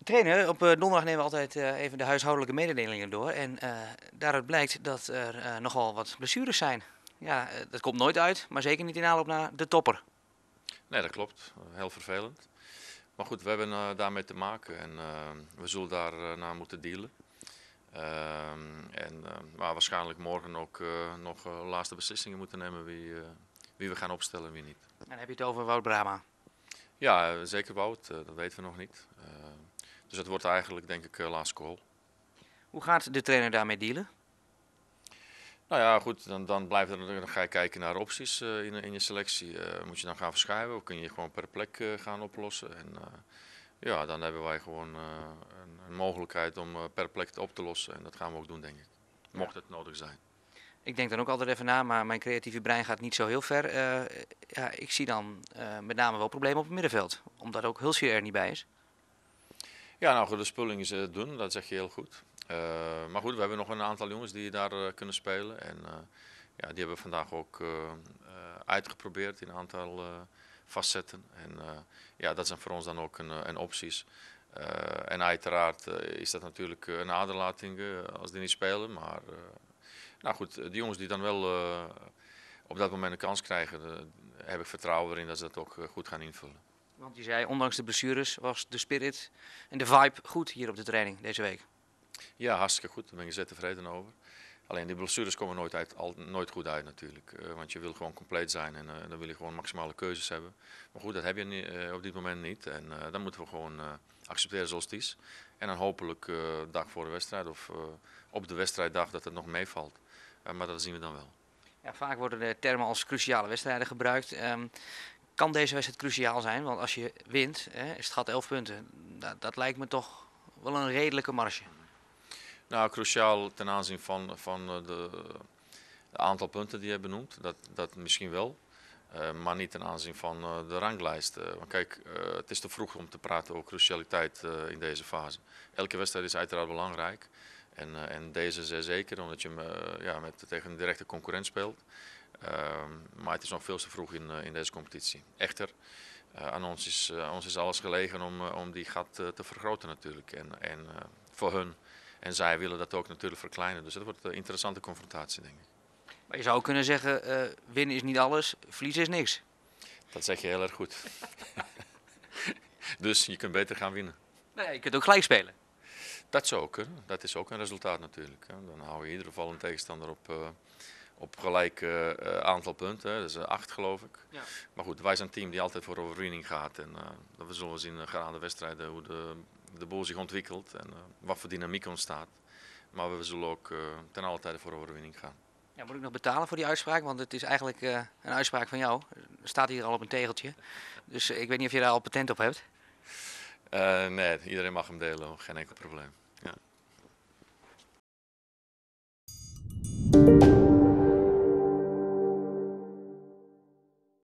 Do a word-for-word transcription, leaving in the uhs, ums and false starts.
Trainer, op eh, donderdag nemen we altijd eh, even de huishoudelijke mededelingen door. En eh, daaruit blijkt dat er eh, nogal wat blessures zijn. Ja, eh, dat komt nooit uit, maar zeker niet in aanloop naar de topper. Nee, dat klopt. Heel vervelend. Maar goed, we hebben uh, daarmee te maken en uh, we zullen daar uh, naar moeten dealen. Uh, en uh, maar waarschijnlijk morgen ook uh, nog uh, laatste beslissingen moeten nemen wie, uh, wie we gaan opstellen en wie niet. En dan heb je het over Wout Brama. Ja, uh, zeker Wout, uh, dat weten we nog niet. Uh, dus het wordt eigenlijk denk ik uh, last call. Hoe gaat de trainer daarmee dealen? Nou ja, goed, dan, dan, blijft er, dan ga je kijken naar opties uh, in, in je selectie. Uh, moet je dan gaan verschuiven of kun je gewoon per plek uh, gaan oplossen? En, uh, ja, dan hebben wij gewoon uh, een, een mogelijkheid om uh, per plek op te lossen. En dat gaan we ook doen, denk ik. Mocht het nodig zijn. Ik denk dan ook altijd even na, maar mijn creatieve brein gaat niet zo heel ver. Uh, ja, ik zie dan uh, met name wel problemen op het middenveld, omdat ook Hulsje er niet bij is. Ja, nou goed, de spulling is uh, doen, dat zeg je heel goed. Uh, maar goed, we hebben nog een aantal jongens die daar uh, kunnen spelen. En uh, ja, die hebben we vandaag ook uh, uh, uitgeprobeerd in een aantal uh, facetten. En uh, ja, dat zijn voor ons dan ook een, een opties. Uh, en uiteraard uh, is dat natuurlijk een aderlating uh, als die niet spelen. Maar uh, nou goed, de jongens die dan wel uh, op dat moment een kans krijgen, uh, heb ik vertrouwen erin dat ze dat ook uh, goed gaan invullen. Want je zei, ondanks de blessures was de spirit en de vibe goed hier op de training deze week. Ja, hartstikke goed. Daar ben ik zeer tevreden over. Alleen die blessures komen nooit, uit, al, nooit goed uit natuurlijk. Uh, want je wil gewoon compleet zijn en uh, dan wil je gewoon maximale keuzes hebben. Maar goed, dat heb je niet, uh, op dit moment niet. En uh, dan moeten we gewoon uh, accepteren zoals het is. En dan hopelijk uh, dag voor de wedstrijd of uh, op de wedstrijddag dat het nog meevalt. Uh, maar dat zien we dan wel. Ja, vaak worden de termen als cruciale wedstrijden gebruikt. Um, kan deze wedstrijd cruciaal zijn? Want als je wint, hè, is het gat elf punten. Dat, dat lijkt me toch wel een redelijke marge. Nou, cruciaal ten aanzien van, van de, de aantal punten die je benoemt, dat, dat misschien wel. Uh, maar niet ten aanzien van uh, de ranglijst. Uh, want kijk, uh, het is te vroeg om te praten over crucialiteit uh, in deze fase. Elke wedstrijd is uiteraard belangrijk. En, uh, en deze zeer zeker, omdat je uh, ja, met, tegen een directe concurrent speelt. Uh, maar het is nog veel te vroeg in, uh, in deze competitie. Echter, uh, aan ons is, uh, ons is alles gelegen om, uh, om die gat uh, te vergroten natuurlijk. En, en uh, voor hun. En zij willen dat ook natuurlijk verkleinen. Dus dat wordt een interessante confrontatie, denk ik. Maar je zou kunnen zeggen, uh, winnen is niet alles, verliezen is niks. Dat zeg je heel erg goed. Dus je kunt beter gaan winnen. Nee, je kunt ook gelijk spelen. Dat zou ook kunnen. Dat is ook een resultaat natuurlijk. Dan hou je in ieder geval een tegenstander op, uh, op gelijk uh, aantal punten. Dat is uh, acht geloof ik. Ja. Maar goed, wij zijn een team die altijd voor overwinning gaat. En uh, we zullen zien uh, gaande wedstrijden hoe de, de boel zich ontwikkelt en uh, wat voor dynamiek ontstaat. Maar we zullen ook uh, ten alle tijde voor overwinning gaan. Ja, moet ik nog betalen voor die uitspraak? Want het is eigenlijk uh, een uitspraak van jou. Er staat hier al op een tegeltje. Dus uh, ik weet niet of je daar al patent op hebt. Uh, nee, iedereen mag hem delen, geen enkel probleem.